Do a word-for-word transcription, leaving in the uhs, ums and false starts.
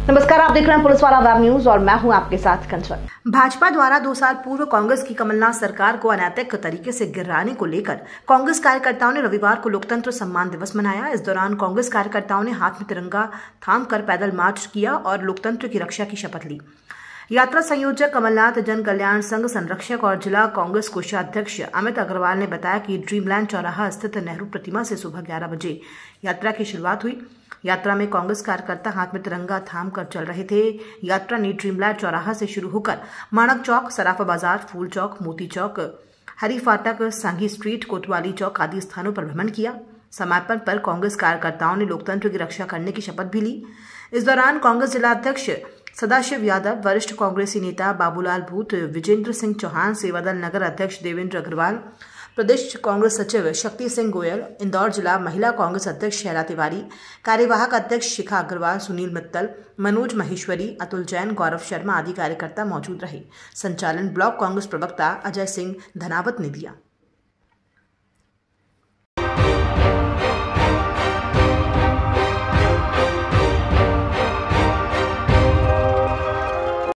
नमस्कार, आप देख रहे हैं पुलिस वाला वेब न्यूज और मैं हूं आपके साथ कंचन। भाजपा द्वारा दो साल पूर्व कांग्रेस की कमलनाथ सरकार को अनैतिक तरीके से गिराने को लेकर कांग्रेस कार्यकर्ताओं ने रविवार को लोकतंत्र सम्मान दिवस मनाया। इस दौरान कांग्रेस कार्यकर्ताओं ने हाथ में तिरंगा थामकर पैदल मार्च किया और लोकतंत्र की रक्षा की शपथ ली। यात्रा संयोजक कमलनाथ जन कल्याण संघ संरक्षक और जिला कांग्रेस कोषाध्यक्ष अमित अग्रवाल ने बताया कि ड्रीमलैंड चौराहा स्थित नेहरू प्रतिमा से सुबह ग्यारह बजे यात्रा की शुरुआत हुई। यात्रा में कांग्रेस कार्यकर्ता हाथ में तिरंगा थाम कर चल रहे थे। यात्रा ने ड्रीमलैंड चौराहा से शुरू होकर माणक चौक, सराफा बाजार, फूल चौक, मोती चौक, हरी फाटक, सांघी स्ट्रीट, कोतवाली चौक आदि स्थानों पर भ्रमण किया। समापन पर कांग्रेस कार्यकर्ताओं ने लोकतंत्र की रक्षा करने की शपथ भी ली। इस दौरान कांग्रेस जिलाध्यक्ष सदाशिव यादव, वरिष्ठ कांग्रेसी नेता बाबूलाल भूत, विजेंद्र सिंह चौहान, सेवादल नगर अध्यक्ष देवेंद्र अग्रवाल, प्रदेश कांग्रेस सचिव शक्ति सिंह गोयल, इंदौर जिला महिला कांग्रेस अध्यक्ष शैला तिवारी, कार्यवाहक अध्यक्ष शिखा अग्रवाल, सुनील मित्तल, मनोज महेश्वरी, अतुल जैन, गौरव शर्मा आदि कार्यकर्ता मौजूद रहे। संचालन ब्लॉक कांग्रेस प्रवक्ता अजय सिंह धनावत ने दिया।